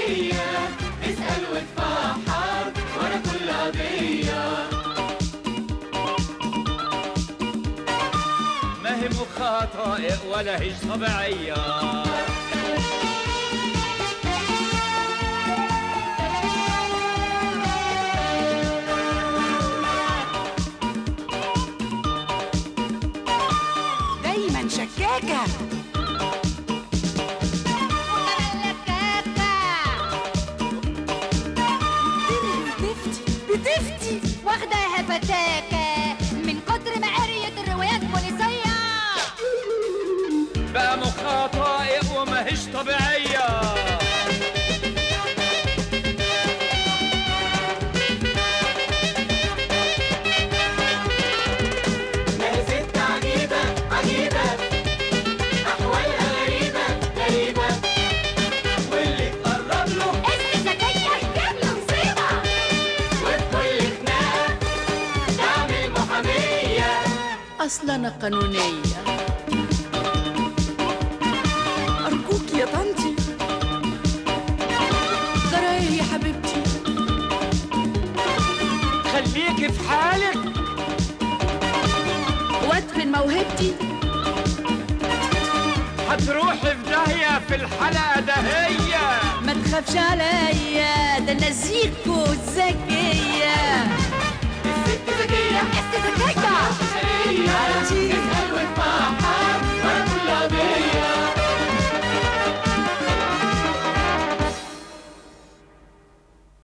المحامية، اسأل وتفحر ورا كل قضية. ما هي مخها طائق ولا هيش طبيعية. دايما شكاكة بتفتي واخداها فتاكة من كتر ما قريت الروايات بوليسية. بقى مخها طائق وما هيش طبيعية. ما هي ست عجيبة عجيبة، أحوالها غريبة غريبة، واللي تقرب له ذكية تجيب له مصيبة، وبكل خناقة تعمل محامية. أصل أنا قانونية. أرجوك يا طنطي، جرايه يا حبيبتي، خليكي في حالك وادخل موهبتي. هتروحي في داهية في الحلقة دهية. ما تخافش عليا، ده أنا زيكو الذكية.